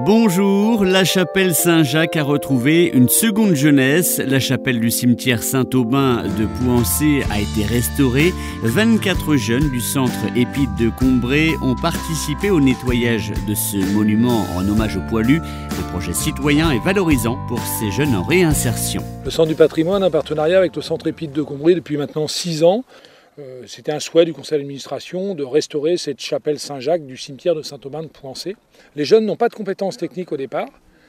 Bonjour, la chapelle Saint-Jacques a retrouvé une seconde jeunesse. La chapelle du cimetière Saint-Aubin de Pouancé a été restaurée. 24 jeunes du centre Épide de Combray ont participé au nettoyage de ce monument en hommage aux poilus. Un projet citoyen et valorisant pour ces jeunes en réinsertion. Le Centre du patrimoine a un partenariat avec le centre Épide de Combray depuis maintenant 6 ans. C'était un souhait du conseil d'administration de restaurer cette chapelle Saint-Jacques du cimetière de Saint-Aubin de Pouancé. Les jeunes n'ont pas de compétences techniques au départ.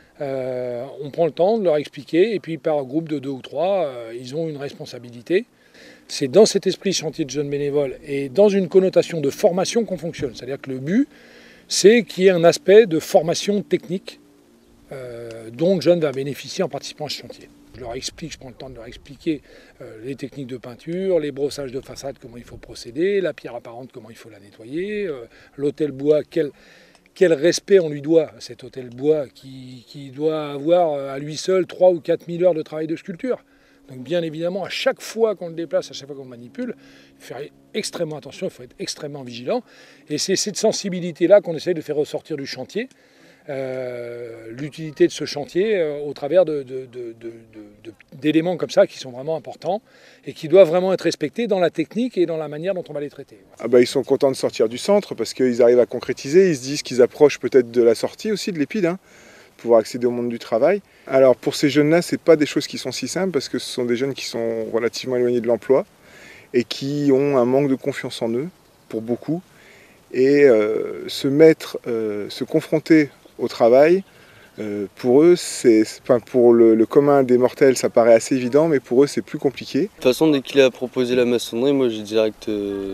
On prend le temps de leur expliquer et puis par groupe de 2 ou 3, ils ont une responsabilité. C'est dans cet esprit chantier de jeunes bénévoles et dans une connotation de formation qu'on fonctionne. C'est-à-dire que le but, c'est qu'il y ait un aspect de formation technique dont le jeune va bénéficier en participant à ce chantier. Je prends le temps de leur expliquer les techniques de peinture, les brossages de façade, comment il faut procéder, la pierre apparente, comment il faut la nettoyer, l'hôtel bois, quel respect on lui doit à cet hôtel bois qui doit avoir à lui seul 3 ou 4 000 heures de travail de sculpture. Donc bien évidemment, à chaque fois qu'on le déplace, à chaque fois qu'on le manipule, il faut faire extrêmement attention, il faut être extrêmement vigilant. Et c'est cette sensibilité-là qu'on essaye de faire ressortir du chantier. L'utilité de ce chantier au travers d'éléments comme ça qui sont vraiment importants et qui doivent vraiment être respectés dans la technique et dans la manière dont on va les traiter. Ils sont contents de sortir du centre parce qu'ils arrivent à concrétiser, ils se disent qu'ils approchent peut-être de la sortie aussi de l'Épide, pouvoir accéder au monde du travail. Alors pour ces jeunes-là, ce n'est pas des choses qui sont si simples parce que ce sont des jeunes qui sont relativement éloignés de l'emploi et qui ont un manque de confiance en eux, pour beaucoup, et se confronter au travail, pour eux, pour le commun des mortels, ça paraît assez évident, mais pour eux, c'est plus compliqué. De toute façon, dès qu'il a proposé la maçonnerie, moi j'ai direct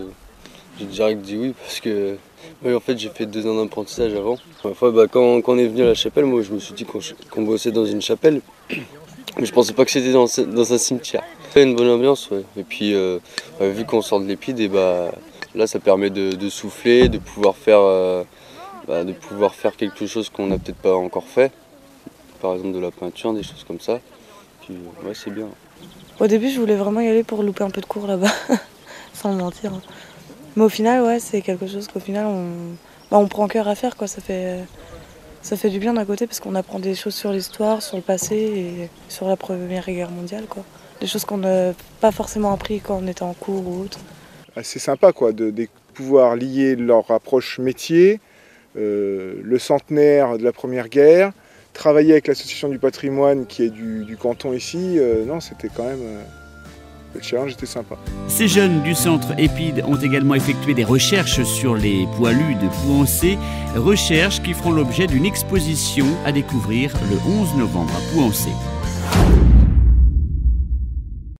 dit oui, parce que en fait, j'ai fait 2 ans d'apprentissage avant. Quand on est venu à la chapelle, moi je me suis dit qu'on bossait dans une chapelle, mais je pensais pas que c'était dans un cimetière. C'est une bonne ambiance, ouais. Et puis vu qu'on sort de l'Épide, là ça permet de souffler, de pouvoir faire quelque chose qu'on n'a peut-être pas encore fait, par exemple de la peinture, des choses comme ça. Puis, ouais, c'est bien. Au début, je voulais vraiment y aller pour louper un peu de cours là-bas, sans mentir. Mais au final, ouais, c'est quelque chose qu'au final, on prend cœur à faire, quoi. Ça fait du bien d'un côté parce qu'on apprend des choses sur l'histoire, sur le passé et sur la Première Guerre mondiale, quoi. Des choses qu'on n'a pas forcément appris quand on était en cours ou autre. C'est sympa, quoi, de pouvoir lier leur approche métier, le centenaire de la Première Guerre, travailler avec l'association du patrimoine qui est du canton ici, c'était quand même... le challenge était sympa. Ces jeunes du centre Épide ont également effectué des recherches sur les poilus de Pouancé, recherches qui feront l'objet d'une exposition à découvrir le 11 novembre à Pouancé.